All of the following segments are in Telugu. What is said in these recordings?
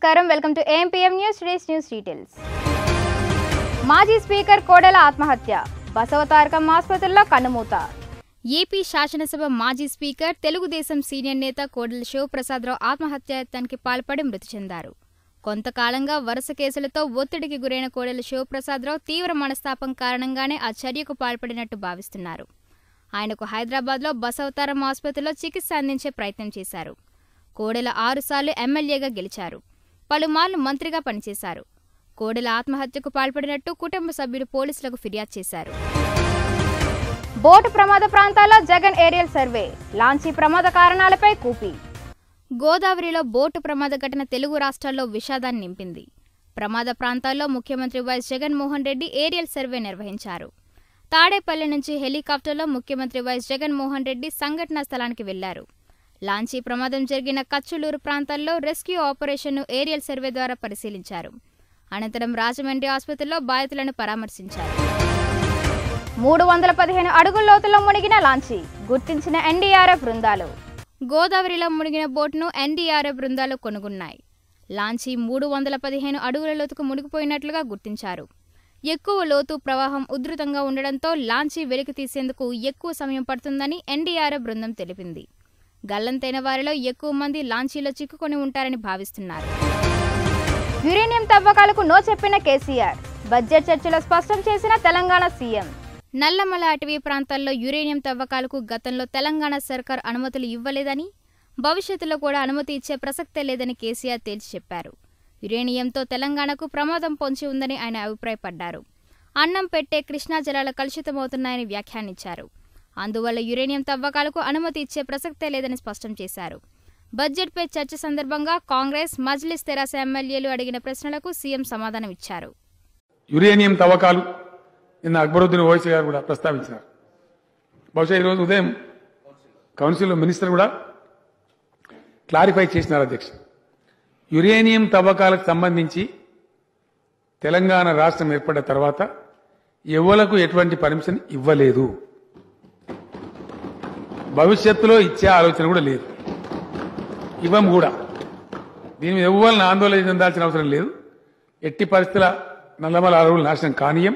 నమస్కారం welcome to AMPM news news details. మాజీ స్పీకర్ కోడెల ఆత్మహత్య, బసవతారకం ఆసుపత్రిలో కన్నుమూత. ఏపీ శాసనసభ మాజీ స్పీకర్ తెలుగుదేశం సీనియర్ నేత కోడెల శివప్రసాదరావు ఆత్మహత్యాయత్నానికి పాల్పడి మృతి చెందారు. కొంతకాలంగా వరుస కేసులతో ఒత్తిడికి గురైన కోడెల శివప్రసాదరావు తీవ్ర మనస్తాపం కారణంగానే ఆ చర్యకు పాల్పడినట్టు భావిస్తున్నారు. ఆయనకు హైదరాబాద్లో బసవతారం ఆసుపత్రిలో చికిత్స అందించే ప్రయత్నం చేశారు. కోడెల 6 సార్లు ఎమ్మెల్యేగా గెలిచారు. పలుమార్లు మంత్రిగా పనిచేశారు. కోడెల ఆత్మహత్యకు పాల్పడినట్టు కుటుంబ సభ్యులు పోలీసులకు ఫిర్యాదు చేశారు. బోటు ప్రమాద ప్రాంతాల్లో జగన్ ఏరియల్ సర్వే, లాంచీ ప్రమాద కారణాలపై కూపి. గోదావరిలో బోటు ప్రమాద ఘటన తెలుగు రాష్ట్రాల్లో విషాదాన్ని నింపింది. ప్రమాద ప్రాంతాల్లో ముఖ్యమంత్రి YS Jaganmohan Reddy aerial survey నిర్వహించారు. తాడేపల్లి నుంచి హెలికాప్టర్లో ముఖ్యమంత్రి వైఎస్ జగన్మోహన్ రెడ్డి సంఘటనా స్థలానికి వెళ్లారు. లాంచీ ప్రమాదం జరిగిన కచ్చులూరు ప్రాంతాల్లో రెస్క్యూ ఆపరేషన్ను ఏరియల్ సర్వే ద్వారా పరిశీలించారు. అనంతరం రాజమండ్రి ఆసుపత్రిలో బాధితులను పరామర్శించారు. 315 అడుగుల లోతులో మునిగిన లాంచీ, గుర్తించిన ఎన్డీఆర్ఎఫ్ బృందాలు. గోదావరిలో మునిగిన బోటును ఎన్డీఆర్ఎఫ్ బృందాలు కనుగొన్నాయి. లాంచీ 315 అడుగుల లోతుకు మునిగిపోయినట్లుగా గుర్తించారు. ఎక్కువ లోతు, ప్రవాహం ఉధృతంగా ఉండడంతో లాంచీ వెలికి తీసేందుకు ఎక్కువ సమయం పడుతుందని ఎన్డీఆర్ఎఫ్ బృందం తెలిపింది. గల్లంతైన వారిలో ఎక్కువ మంది లాంచీలో చిక్కుకొని ఉంటారని భావిస్తున్నారు. యురేనియం తవ్వకాలకు నో చెప్పిన కేసీఆర్, బడ్జెట్ చర్చలో స్పష్టం చేసిన తెలంగాణ సీఎం. నల్లమల అటవీ ప్రాంతాల్లో యురేనియం తవ్వకాలకు గతంలో తెలంగాణ సర్కార్ అనుమతులు ఇవ్వలేదని, భవిష్యత్తులో కూడా అనుమతి ఇచ్చే ప్రసక్తే లేదని కేసీఆర్ తేల్చి చెప్పారు. యురేనియంతో తెలంగాణకు ప్రమాదం పొంచి ఉందని ఆయన అభిప్రాయపడ్డారు. అన్నం పెట్టే కృష్ణా జలాలు కలుషితమవుతున్నాయని వ్యాఖ్యానించారు. అందువల్ల యురేనియం తవ్వకాలకు అనుమతి ఇచ్చే ప్రసక్తే లేదని స్పష్టం చేశారు. బడ్జెట్పై చర్చ సందర్భంగా కాంగ్రెస్, మజ్లిస్ తెరాస ఎమ్మెల్యేలు అడిగిన ప్రశ్నలకు సీఎం సమాధానం ఇచ్చారు. యురేనియం తవ్వకాలు నిన్న అక్బరుద్దీన్ ఓవైసీ గారు కూడా ప్రస్తావించారు. బహుశా ఈరోజు ఉదయం కౌన్సిల్లో మినిస్టర్ కూడా క్లారిఫై చేసినారు. అధ్యక్ష, యురేనియం తవ్వకాలకు సంబంధించి తెలంగాణ రాష్ట్రం ఏర్పడిన తర్వాత ఎవలకు ఎటువంటి పర్మిషన్ ఇవ్వలేదు, భవిష్యత్తులో ఇచ్చే ఆలోచన కూడా లేదు, ఇవ్వం కూడా. దీని మీద ఎవరిని ఆందోళన చెందాల్సిన అవసరం లేదు. ఎట్టి పరిస్థితుల నల్లమల అడవులు నాశనం కానీయం.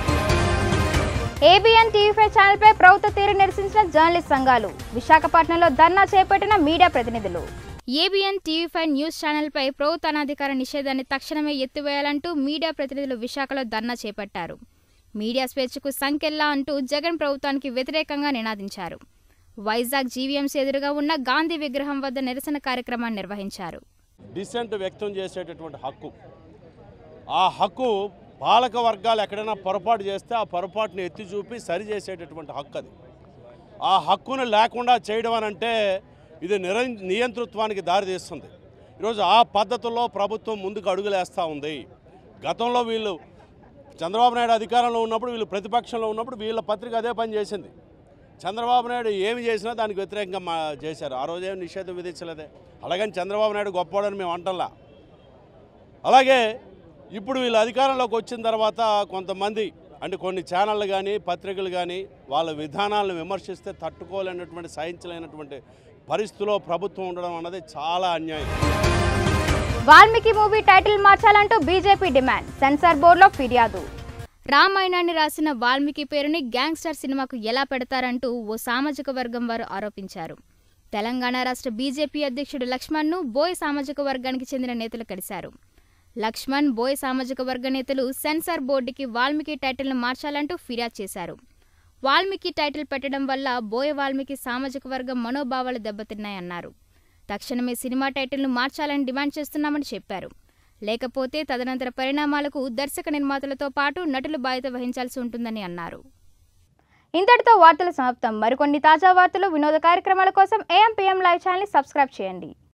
ఏబిఎన్ టీవీ5 ఛానల్పై ప్రభుత్వ తీరు నిరసించిన జర్నలిస్ట్ సంఘాలు, విశాఖపట్నంలో ధర్నా చేపట్టిన మీడియా ప్రతినిధులు. ఏబిఎన్ టీవీ5 న్యూస్ ఛానల్పై ప్రభుత్వ అనాధికార నిషేధాన్ని తక్షణమే ఎత్తివేయాలంటూ మీడియా ప్రతినిధులు విశాఖలో ధర్నా చేపట్టారు. మీడియా స్వేచ్ఛకు సంకెళ్లా అంటూ జగన్ ప్రభుత్వానికి వ్యతిరేకంగా నినాదించారు. వైజాగ్ జీవీఎంసీ ఎదురుగా ఉన్న గాంధీ విగ్రహం వద్ద నిరసన కార్యక్రమాన్ని నిర్వహించారు. డిసెంట్ వ్యక్తం చేసేటటువంటి హక్కు, ఆ హక్కు పాలక వర్గాలు ఎక్కడైనా పొరపాటు చేస్తే ఆ పొరపాటును ఎత్తి చూపి సరి చేసేటటువంటి హక్కు అది. ఆ హక్కును లేకుండా చేయడం అని అంటే ఇది నియంతృత్వానికి దారితీస్తుంది. ఈరోజు ఆ పద్ధతుల్లో ప్రభుత్వం ముందుకు అడుగులేస్తూ ఉంది. గతంలో వీళ్ళు చంద్రబాబు నాయుడు అధికారంలో ఉన్నప్పుడు, వీళ్ళు ప్రతిపక్షంలో ఉన్నప్పుడు వీళ్ళ పత్రిక అదే పని చేసింది. చంద్రబాబు నాయుడు ఏమి చేసినా దానికి వ్యతిరేకంగా చేశారు. ఆ రోజు ఏమి నిషేధం విధించలేదే. అలాగని చంద్రబాబు నాయుడు గొప్పవాడని మేము అంటల్లా. అలాగే ఇప్పుడు వీళ్ళు అధికారంలోకి వచ్చిన తర్వాత కొంతమంది, అంటే కొన్ని ఛానళ్ళు కానీ పత్రికలు కానీ వాళ్ళ విధానాలను విమర్శిస్తే తట్టుకోలేనటువంటి, సహించలేనటువంటి పరిస్థితిలో ప్రభుత్వం ఉండడం అన్నది చాలా అన్యాయం. వాల్మీకి మూవీ టైటిల్ మార్చాలంటూ బీజేపీ డిమాండ్, సెన్సార్ బోర్డులో ఫిర్యాదు. రామాయణాన్ని రాసిన వాల్మీకి పేరుని గ్యాంగ్స్టర్ సినిమాకు ఎలా పెడతారంటూ ఓ సామాజిక వర్గం వారు ఆరోపించారు. తెలంగాణ రాష్ట్ర బీజేపీ అధ్యక్షుడు లక్ష్మణ్ను బోయ్ సామాజిక వర్గానికి చెందిన నేతలు కలిశారు. లక్ష్మణ్, బోయ్ సామాజిక వర్గ నేతలు సెన్సార్ బోర్డుకి వాల్మీకి టైటిల్ను మార్చాలంటూ ఫిర్యాదు చేశారు. వాల్మీకి టైటిల్ పెట్టడం వల్ల బోయ్ వాల్మీకి సామాజిక వర్గం మనోభావాలు దెబ్బతిన్నాయన్నారు. తక్షణమే సినిమా టైటిల్ను మార్చాలని డిమాండ్ చేస్తున్నామని చెప్పారు. లేకపోతే తదనంతర పరిణామాలకు దర్శక నిర్మాతలతో పాటు నటులు బాధ్యత వహించాల్సి ఉంటుందని అన్నారు. ఇంతటితో వార్తలు సమాప్తం. మరికొన్ని తాజా వార్తలు, వినోద కార్యక్రమాల కోసం ఏఎంపీఎం లైవ్ ఛానల్ని సబ్స్క్రైబ్ చేయండి.